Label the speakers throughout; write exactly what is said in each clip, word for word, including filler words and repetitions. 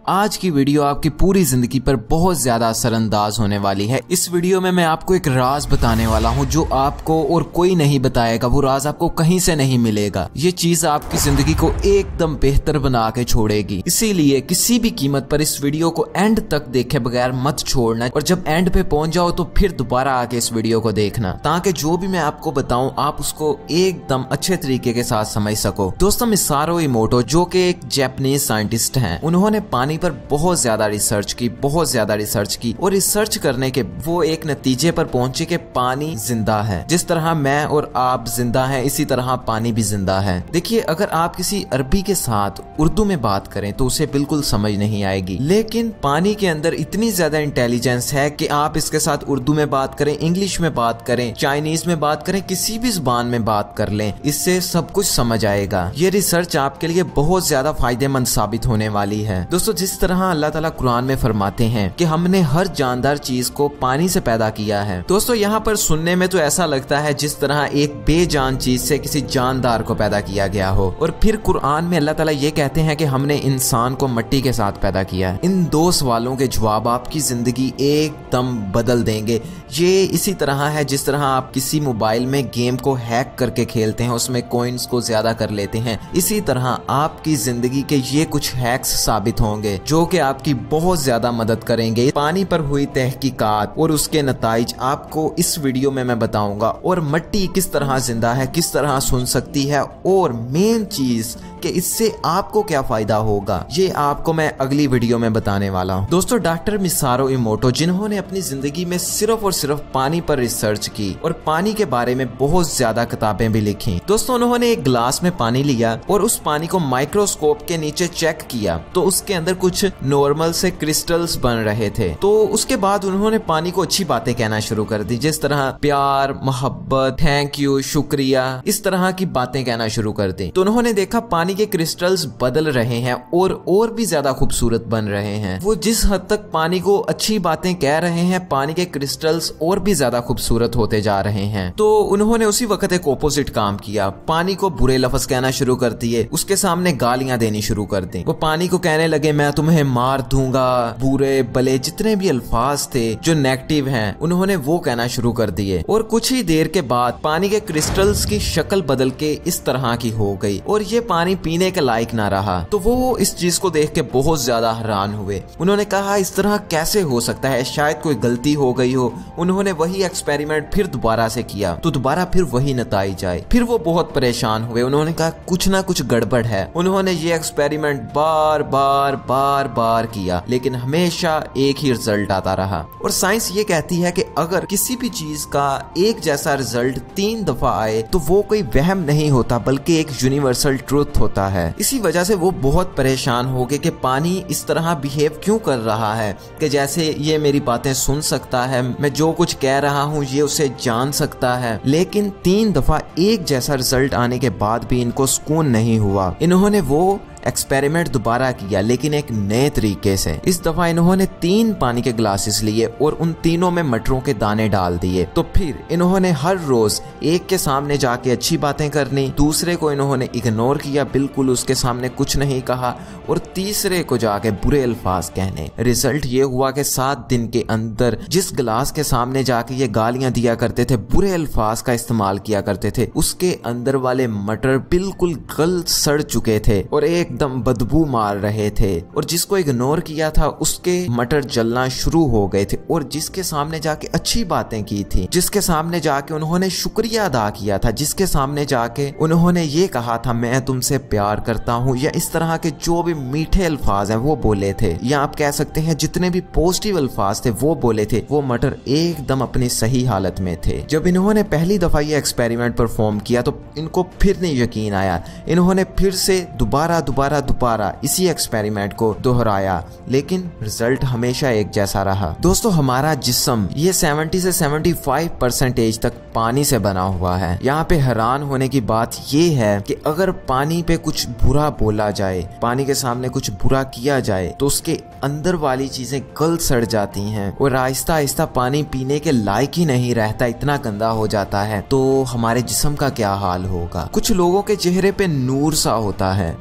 Speaker 1: आज की वीडियो आपकी पूरी जिंदगी पर बहुत ज्यादा असरअंदाज होने वाली है। इस वीडियो में मैं आपको एक राज बताने वाला हूँ जो आपको और कोई नहीं बताएगा। वो राज आपको कहीं से नहीं मिलेगा। ये चीज आपकी जिंदगी को एकदम बेहतर बना के छोड़ेगी। इसीलिए किसी भी कीमत पर इस वीडियो को एंड तक देखे बगैर मत छोड़ना, और जब एंड पे पहुंच जाओ तो फिर दोबारा आके इस वीडियो को देखना, ताकि जो भी मैं आपको बताऊं आप उसको एकदम अच्छे तरीके के साथ समझ सको। दोस्तों, मिसारो इमोटो जो कि एक जापानीज साइंटिस्ट हैं, उन्होंने पानी पर बहुत ज्यादा रिसर्च की बहुत ज्यादा रिसर्च की और रिसर्च करने के वो एक नतीजे पर पहुंचे कि पानी जिंदा है। जिस तरह मैं और आप जिंदा हैं, इसी तरह पानी भी जिंदा है। देखिए, अगर आप किसी अरबी के साथ उर्दू में बात करें तो उसे बिल्कुल समझ नहीं आएगी, लेकिन पानी के अंदर इतनी ज्यादा इंटेलिजेंस है कि आप इसके साथ उर्दू में बात करें, इंग्लिश में बात करें, चाइनीज में बात करें, किसी भी जुबान में बात कर लें, इससे सब कुछ समझ आएगा। ये रिसर्च आपके लिए बहुत ज्यादा फायदेमंद साबित होने वाली है। दोस्तों, जिस तरह अल्लाह ताला कुरान में फरमाते हैं कि हमने हर जानदार चीज को पानी से पैदा किया है। दोस्तों, यहाँ पर सुनने में तो ऐसा लगता है जिस तरह एक बेजान चीज से किसी जानदार को पैदा किया गया हो, और फिर कुरान में अल्लाह ताला ये कहते हैं कि हमने इंसान को मिट्टी के साथ पैदा किया है। इन दो सवालों के जवाब आपकी जिंदगी एकदम बदल देंगे। ये इसी तरह है जिस तरह आप किसी मोबाइल में गेम को हैक करके खेलते हैं, उसमें कॉइन्स को ज्यादा कर लेते हैं। इसी तरह आपकी जिंदगी के ये कुछ हैक्स साबित होंगे जो कि आपकी बहुत ज्यादा मदद करेंगे। पानी पर हुई तहकीकात और उसके नताइज आपको इस वीडियो में मैं बताऊंगा, और मिट्टी किस तरह जिंदा है, किस तरह सुन सकती है, और मेन चीज कि इससे आपको क्या फायदा होगा, ये आपको मैं अगली वीडियो में बताने वाला हूँ। दोस्तों, डॉक्टर मिसारो इमोटो जिन्होंने अपनी जिंदगी में सिर्फ और सिर्फ पानी पर रिसर्च की और पानी के बारे में बहुत ज्यादा किताबें भी लिखी। दोस्तों, उन्होंने एक ग्लास में पानी लिया और उस पानी को माइक्रोस्कोप के नीचे चेक किया तो उसके अंदर कुछ नॉर्मल से क्रिस्टल्स बन रहे थे। तो उसके बाद उन्होंने पानी को अच्छी बातें कहना शुरू कर दी, जिस तरह प्यार, मोहब्बत, थैंक यू, शुक्रिया, इस तरह की बातें कहना शुरू कर दी। तो उन्होंने देखा पानी के क्रिस्टल्स बदल रहे हैं और और भी ज्यादा खूबसूरत बन रहे हैं। वो जिस हद तक पानी को अच्छी बातें कह रहे हैं, पानी के क्रिस्टल्स और भी ज्यादा खूबसूरत होते जा रहे हैं। तो उन्होंने उसी वक्त एक ऑपोजिट काम किया, पानी को बुरे लफ्ज कहना शुरू कर दिए, उसके सामने गालियां देनी शुरू कर दी। वो पानी को कहने लगे, मैं तुम्हें मार दूंगा, बुरे भले जितने भी अल्फाज थे जो नेगेटिव हैं उन्होंने वो कहना शुरू कर दिए। और कुछ ही देर के बाद पानी के क्रिस्टल्स की शक्ल बदल के इस तरह की हो गई और ये पानी पीने के लायक ना रहा। तो वो इस चीज को देख के बहुत ज्यादा हैरान हुए। उन्होंने कहा, इस तरह कैसे हो सकता है, शायद कोई गलती हो गई हो। उन्होंने वही एक्सपेरिमेंट फिर दोबारा से किया तो दोबारा फिर वही नतीजा आए। फिर वो बहुत परेशान हुए। उन्होंने कहा, कुछ ना कुछ गड़बड़ है। उन्होंने ये एक्सपेरिमेंट बार बार बार बार किया, लेकिन हमेशा एक ही रिजल्ट आता रहा। और साइंस ये कहती है कि अगर किसी भी चीज का एक जैसा रिजल्ट तीन दफा आए तो वो कोई वहम नहीं होता, बल्कि एक यूनिवर्सल ट्रुथ होता है। इसी वजह से वो बहुत परेशान हो गए कि पानी इस तरह बिहेव क्यों कर रहा है, कि जैसे ये मेरी बातें सुन सकता है, मैं जो कुछ कह रहा हूँ ये उसे जान सकता है। लेकिन तीन दफा एक जैसा रिजल्ट आने के बाद भी इनको सुकून नहीं हुआ। इन्होंने वो एक्सपेरिमेंट दोबारा किया, लेकिन एक नए तरीके से। इस दफा इन्होंने तीन पानी के ग्लासेस लिए और उन तीनों में मटरों के दाने डाल दिए। तो फिर इन्होंने हर रोज एक के सामने जाके अच्छी बातें करनी, दूसरे को इन्होंने इग्नोर किया, बिल्कुल उसके सामने कुछ नहीं कहा, और तीसरे को जाके बुरे अल्फाज कहने। रिजल्ट ये हुआ कि सात दिन के अंदर जिस गिलास के सामने जाके ये गालियां दिया करते थे, बुरे अल्फाज का इस्तेमाल किया करते थे, उसके अंदर वाले मटर बिल्कुल गल सड़ चुके थे और एक एकदम बदबू मार रहे थे। और जिसको इग्नोर किया था उसके मटर जलना शुरू हो गए थे। और जिसके सामने जाके अच्छी बातें की थी, जिसके सामने जाके उन्होंने शुक्रिया अदा किया था, जिसके सामने जाके उन्होंने ये कहा था मैं तुमसे प्यार करता हूँ, या इस तरह के जो भी मीठे अल्फाज हैं वो बोले थे, या आप कह सकते हैं जितने भी पॉजिटिव अल्फाज थे वो बोले थे, वो मटर एकदम अपनी सही हालत में थे। जब इन्होंने पहली दफा ये एक्सपेरिमेंट परफॉर्म किया तो इनको फिर नहीं यकीन आया। इन्होंने फिर से दोबारा दोबारा दोबारा इसी एक्सपेरिमेंट को दोहराया, लेकिन रिजल्ट हमेशा एक जैसा रहा। दोस्तों, हमारा जिस्म ये सत्तर से पचहत्तर परसेंटेज तक पानी से बना हुआ है। यहाँ पे हैरान होने की बात ये है कि अगर पानी पे कुछ बुरा बोला जाए, पानी के सामने कुछ बुरा किया जाए, तो उसके अंदर वाली चीजें गल सड़ जाती हैं और आहिस्ता आहिस्ता पानी पीने के लायक ही नहीं रहता, इतना गंदा हो जाता है। तो हमारे जिस्म का क्या हाल होगा? कुछ लोगों के चेहरे पे नूर सा होता है, जैसे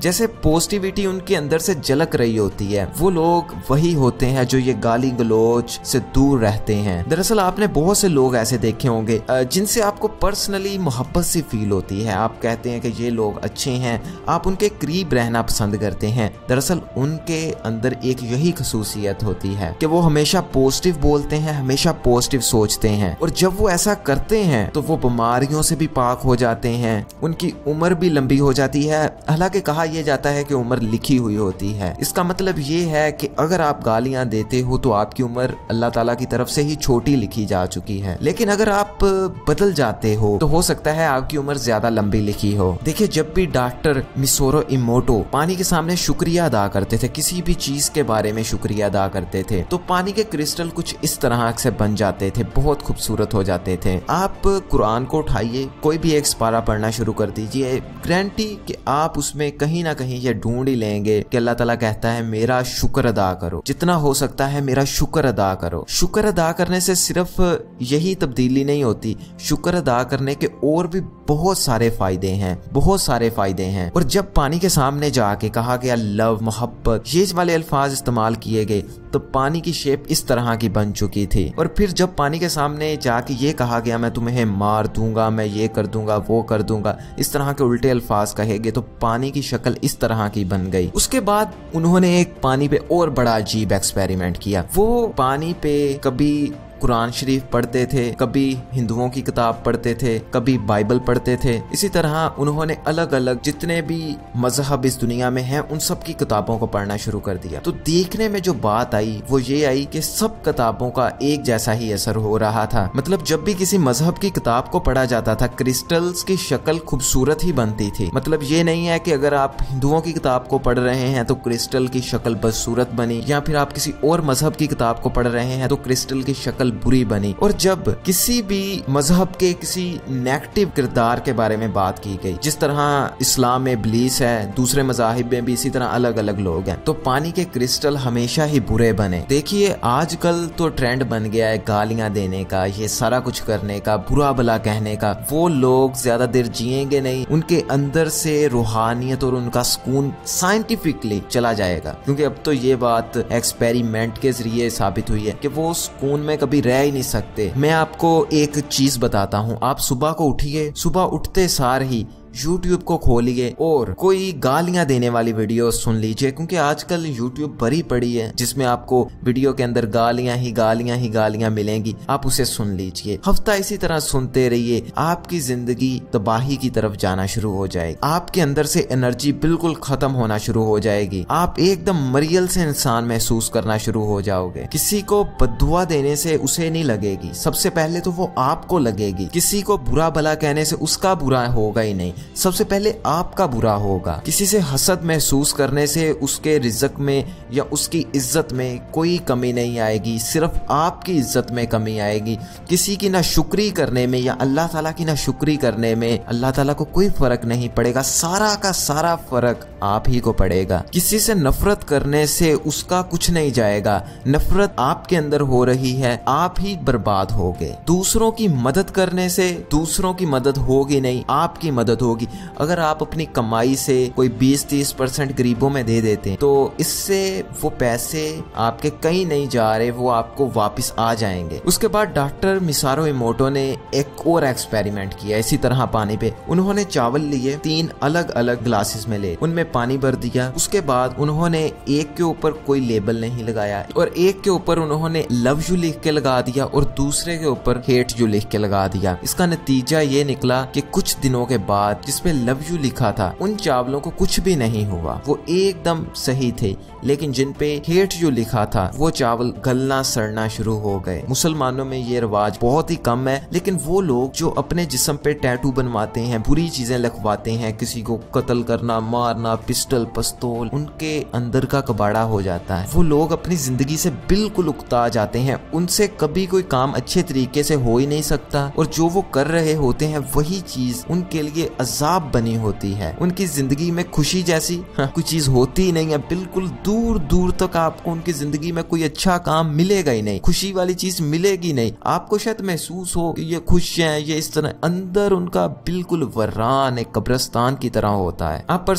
Speaker 1: पॉजिटिविटी उनके अंदर से झलक रही होती है, वो लोग वही होते हैं जो ये गाली गलौज से दूर रहते हैं। दरअसल आपने बहुत से लोग ऐसे देखे होंगे जिनसे आपको पर्सनली मोहब्बत सी फील होती है, आप कहते हैं कि ये लोग अच्छे हैं, आप उनके करीब रहना पसंद करते हैं। दरअसल उनके अंदर एक यही खसूसियत होती है कि वो हमेशा पॉजिटिव बोलते हैं, हमेशा पॉजिटिव सोचते हैं, और जब वो ऐसा करते हैं तो वो बीमारियों से भी पाक हो जाते हैं, उनकी उम्र भी लंबी हो जाती है। हालांकि कहा यह जाता है कि उम्र लिखी हुई होती है, इसका मतलब ये है कि अगर आप गालियां देते हो तो आपकी उम्र अल्लाह ताला की तरफ से ही छोटी लिखी जा चुकी है, लेकिन अगर आप बदल जाते हो तो हो सकता है आपकी उम्र ज्यादा लंबी लिखी हो। देखिए, जब भी डॉक्टर मिसारू इमोटो पानी के सामने शुक्रिया अदा करते थे, किसी भी चीज के बारे में शुक्रिया अदा करते थे, तो पानी के क्रिस्टल कुछ इस तरह से बन जाते थे, बहुत खूबसूरत हो जाते थे। आप कुरान को उठाइए, कोई भी एक पारा पढ़ना शुरू कर दीजिए, गारंटी कि आप उसमें कहीं ना कहीं ये ढूंढ ही लेंगे कि अल्लाह ताला कहता है मेरा शुक्र अदा करो, जितना हो सकता है मेरा शुक्र अदा करो। शुक्र अदा करने से सिर्फ यही तब्दीली नहीं होती, शुक्र अदा करने के और भी बहुत सारे फायदे हैं, बहुत सारे फायदे हैं। और जब पानी के सामने जाके कहा गया लव, मोहब्बत, ये वाले अल्फाज इस्तेमाल किए गए, तो पानी की शेप इस तरह की बन चुकी थी। और फिर जब पानी के सामने जाके ये कहा गया मैं तुम्हें मार दूंगा, मैं ये कर दूंगा, वो कर दूंगा, इस तरह के उल्टे अल्फाज कहेंगे, तो पानी की शक्ल इस तरह की बन गई। उसके बाद उन्होंने एक पानी पे और बड़ा अजीब एक्सपेरिमेंट किया। वो पानी पे कभी कुरान शरीफ पढ़ते थे, कभी हिंदुओं की किताब पढ़ते थे, कभी बाइबल पढ़ते थे। इसी तरह उन्होंने अलग अलग जितने भी मजहब इस दुनिया में हैं उन सब की किताबों को पढ़ना शुरू कर दिया। तो देखने में जो बात आई वो ये आई कि सब किताबों का एक जैसा ही असर हो रहा था। मतलब जब भी किसी मजहब की किताब को पढ़ा जाता था, क्रिस्टल्स की शक्ल खूबसूरत ही बनती थी। मतलब ये नहीं है कि अगर आप हिंदुओं की किताब को पढ़ रहे हैं तो क्रिस्टल की शक्ल बदसूरत बनी, या फिर आप किसी और मजहब की किताब को पढ़ रहे हैं तो क्रिस्टल की शक्ल बुरी बनी। और जब किसी भी मजहब के किसी नेगेटिव किरदार के बारे में बात की गई, जिस तरह इस्लाम में इब्लीस है, दूसरे मजाहिब में भी इसी तरह अलग अलग लोग हैं, तो पानी के क्रिस्टल हमेशा ही बुरे बने। देखिए, आजकल तो ट्रेंड बन गया है गालियां देने का, ये सारा कुछ करने का, बुरा भला कहने का। वो लोग ज्यादा देर जिएंगे नहीं, उनके अंदर से रूहानियत और उनका सुकून साइंटिफिकली चला जाएगा, क्योंकि अब तो ये बात एक्सपेरिमेंट के जरिए साबित हुई है कि वो सुकून में कभी रह ही नहीं सकते। मैं आपको एक चीज बताता हूँ, आप सुबह को उठिए, सुबह उठते सार ही यूट्यूब को खोलिए और कोई गालियां देने वाली वीडियो सुन लीजिए, क्योंकि आजकल यूट्यूब भरी पड़ी है जिसमें आपको वीडियो के अंदर गालियां ही गालियां ही गालियां मिलेंगी। आप उसे सुन लीजिए, हफ्ता इसी तरह सुनते रहिए, आपकी जिंदगी तबाही की तरफ जाना शुरू हो जाएगी, आपके अंदर से एनर्जी बिल्कुल खत्म होना शुरू हो जाएगी, आप एकदम मरियल से इंसान महसूस करना शुरू हो जाओगे। किसी को बद्दुआ देने से उसे नहीं लगेगी, सबसे पहले तो वो आपको लगेगी। किसी को बुरा भला कहने से उसका बुरा होगा ही नहीं, सबसे पहले आपका बुरा होगा। किसी से हसद महसूस करने से उसके रिज़्क में या उसकी इज्जत में कोई कमी नहीं आएगी, सिर्फ आपकी इज्जत में कमी आएगी। किसी की ना शुक्री करने में या अल्लाह ताला की ना शुक्री करने में अल्लाह ताला को कोई फर्क नहीं पड़ेगा, सारा का सारा फर्क आप ही को पड़ेगा। किसी से नफरत करने से उसका कुछ नहीं जाएगा, नफरत आपके अंदर हो रही है, आप ही बर्बाद होगे। दूसरों की मदद करने से दूसरों की मदद होगी नहीं, आपकी मदद होगी। अगर आप अपनी कमाई से कोई बीस तीस परसेंट गरीबों में दे देते हैं तो इससे वो पैसे आपके कहीं नहीं जा रहे, वो आपको वापस आ जाएंगे। उसके बाद डॉक्टर मिसारू इमोटो ने एक और एक्सपेरिमेंट किया इसी तरह पानी पे। उन्होंने चावल लिए, तीन अलग अलग ग्लासेस में ले, उनमें पानी भर दिया। उसके बाद उन्होंने एक के ऊपर कोई लेबल नहीं लगाया और एक के ऊपर उन्होंने लव यू लिख के लगा दिया और दूसरे के ऊपर हेट यू लिख के लगा दिया। इसका नतीजा ये निकला कि कुछ दिनों के बाद जिसपे लव यू लिखा था उन चावलों को कुछ भी नहीं हुआ, वो एकदम सही थे, लेकिन जिन पे हेट यू लिखा था वो चावल गलना सड़ना शुरू हो गए। मुसलमानों में ये रिवाज बहुत ही कम है, लेकिन वो लोग जो अपने जिस्म पे टैटू बनवाते हैं, बुरी चीजें लिखवाते हैं, किसी को कत्ल करना, मारना, पिस्टल, पिस्तौल, उनके अंदर का कबाड़ा हो जाता है। वो लोग अपनी जिंदगी से बिल्कुल उकता जाते हैं, उनसे कभी कोई काम अच्छे तरीके से हो ही नहीं सकता और जो वो कर रहे होते हैं वही चीज उनके लिए अजाब बनी होती है। उनकी जिंदगी में खुशी जैसी हाँ, कोई चीज होती ही नहीं है, बिल्कुल दूर दूर तक आपको उनकी जिंदगी में कोई अच्छा काम मिलेगा ही नहीं, खुशी वाली चीज मिलेगी नहीं। आपको शायद महसूस हो कि ये खुश हैं, ये इस तरह, अंदर उनका बिल्कुल वरान एक कब्रिस्तान की तरह होता है। आप पर्सनली उन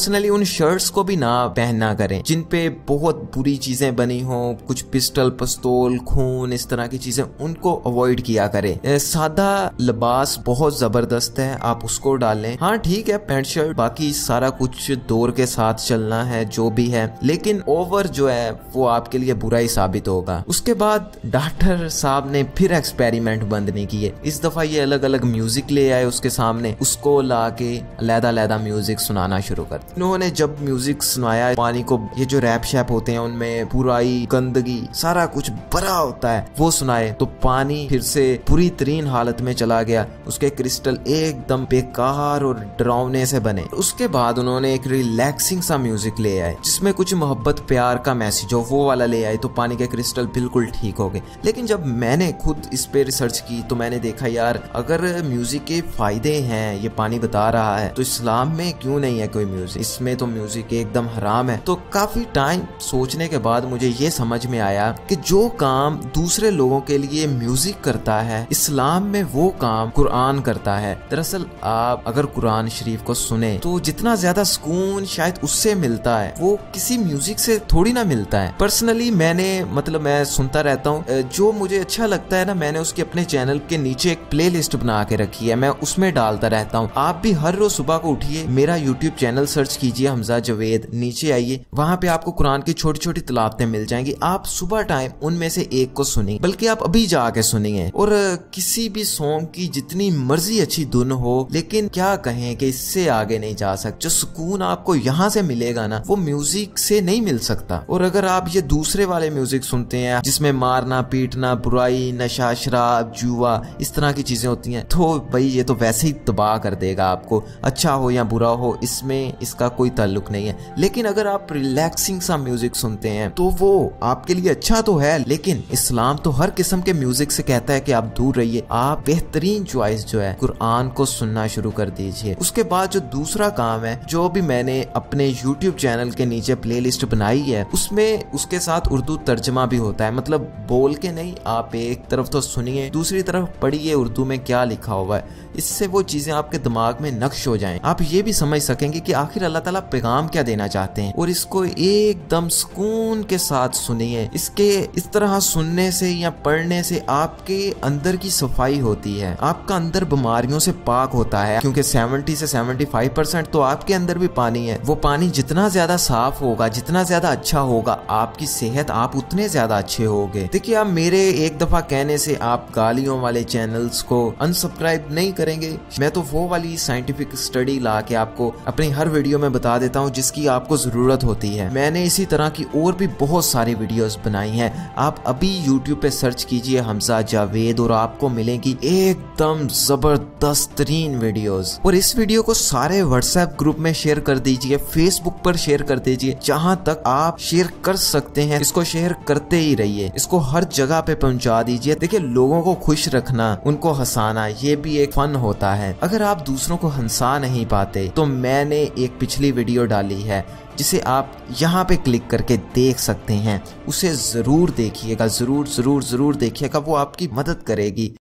Speaker 1: शर्ट्स को भी ना पहनना करें जिन पे बहुत बुरी चीजें बनी हो, कुछ पिस्टल पिस्तौल खून इस तरह की चीजें, उनको अवॉइड किया करें। सादा लिबास बहुत जबरदस्त है, आप उसको डालें। हाँ ठीक है, पैंट शर्ट बाकी सारा कुछ दौर के साथ चलना है जो भी है, लेकिन ओवर जो है वो आपके लिए बुरा ही साबित होगा। उसके बाद डॉक्टर साहब ने फिर एक्सपेरिमेंट बंद नहीं किए। इस दफा ये अलग अलग म्यूजिक ले आए उसके सामने, उसको ला के अलहदा अलहदा म्यूजिक सुनाना शुरू कर। इन्होंने जब म्यूजिक सुनाया, पानी को ये जो रैप शैप होते हैं उनमें बुराई गंदगी सारा कुछ भरा होता है, वो सुनाए तो पानी फिर से बुरी तरीन हालत में चला गया। उसके क्रिस्टल एकदम बेकार और डरावने से बने। उसके बाद उन्होंने एक रिलैक्सिंग सा म्यूजिक ले आए जिसमें कुछ मोहब्बत प्यार का मैसेज हो, वो वाला ले आए तो पानी के क्रिस्टल बिल्कुल ठीक हो गए। लेकिन जब मैंने खुद इस पे रिसर्च की तो मैंने देखा यार अगर म्यूजिक के फायदे हैं, ये पानी बता रहा है, तो इस्लाम में क्यों नहीं है कोई म्यूजिक? इसमें तो म्यूजिक एकदम हराम है। तो काफी टाइम सोचने के बाद मुझे ये समझ में आया कि जो काम दूसरे लोगों के लिए म्यूजिक करता है, इस्लाम में वो काम कुरान करता है। दरअसल आप अगर कुरान शरीफ को सुने तो जितना ज्यादा सुकून शायद उससे मिलता है वो किसी म्यूजिक से थोड़ी ना मिलता है। पर्सनली मैंने मतलब मैं सुनता रहता हूँ, जो मुझे अच्छा लगता है ना, मैंने उसके अपने चैनल के नीचे एक प्लेलिस्ट बना के रखी है, मैं उसमें डालता रहता हूँ। आप भी हर रोज सुबह को उठिए, मेरा यूट्यूब चैनल सर्च कीजिए हमजा जावेद, नीचे आइए, वहाँ पे आपको कुरान की छोटी छोटी तिलावतें मिल जाएंगी। आप सुबह टाइम उनमें से एक को सुनिए, बल्कि आप अभी जाके सुनिए। और किसी भी सॉन्ग की जितनी मर्जी अच्छी धुन हो, लेकिन क्या कहें कि इससे आगे नहीं जा सकते। जो सुकून आपको यहाँ से मिलेगा ना, वो म्यूजिक से नहीं मिल सकता। और अगर आप ये दूसरे वाले म्यूजिक सुनते हैं जिसमें मारना पीटना, बुराई, नशा, शराब, जुआ, इस तरह की चीजें होती हैं, तो भाई ये तो वैसे ही तबाह कर देगा आपको। अच्छा हो या बुरा हो, इसमें इसका कोई ताल्लुक नहीं है। लेकिन अगर आप रिलैक्सिंग सा म्यूजिक सुनते हैं तो वो आपके लिए अच्छा तो है, लेकिन इस्लाम तो हर किस्म के म्यूजिक से कहता है कि आप दूर रहिए। आप बेहतरीन चॉइस जो है कुरान को सुनना शुरू कर दीजिए। उसके बाद जो दूसरा काम है, जो भी मैंने अपने यूट्यूब चैनल के नीचे प्लेलिस्ट बनाई है, उसमें उसके साथ उर्दू तर्जमा भी होता है। मतलब बोल के नहीं, आप एक तरफ तो सुनिए, दूसरी तरफ पढ़िए उर्दू में क्या लिखा हुआ है। इससे वो चीजें आपके दिमाग में नक्श हो जाएं। आप ये भी समझ सकेंगे कि आखिर अल्लाह ताला पैगाम क्या देना चाहते हैं। और इसको एकदम सुकून के साथ सुनिए। इसके इस तरह सुनने से या पढ़ने से आपके अंदर की सफाई होती है, आपका अंदर बीमारियों से पाक होता है, क्योंकि सेवेंटी से सेवेंटी फाइव परसेंट तो आपके अंदर भी पानी है। वो पानी जितना ज्यादा साफ होगा, जितना ज्यादा अच्छा होगा, आपकी सेहत आप उतने ज्यादा अच्छे होगे। देखिए, आप मेरे एक दफा कहने से आप गालियों वाले चैनल्स को अनसब्सक्राइब नहीं करेंगे। मैं तो वो वाली साइंटिफिक स्टडी ला के आपको अपनी हर वीडियो में बता देता हूँ जिसकी आपको जरूरत होती है। मैंने इसी तरह की और भी बहुत सारी वीडियोस बनाई हैं। आप अभी यूट्यूब पे सर्च कीजिए हमजा जावेद और आपको मिलेंगी एकदम जबरदस्त तरीन वीडियोस। और इस वीडियो को सारे व्हाट्सएप ग्रुप में शेयर कर दीजिए, फेसबुक पर शेयर कर दीजिए, जहां तक आप शेयर कर सकते हैं इसको शेयर करते ही रहिए। इसको हर जगह पे पहुंचा दीजिए। देखिए, लोगों को खुश रखना, उनको हंसाना, ये भी एक फन होता है। अगर आप दूसरों को हंसा नहीं पाते तो मैंने एक पिछली वीडियो डाली है जिसे आप यहाँ पे क्लिक करके देख सकते हैं, उसे जरूर देखिएगा, जरूर जरूर जरूर देखिएगा, वो आपकी मदद करेगी।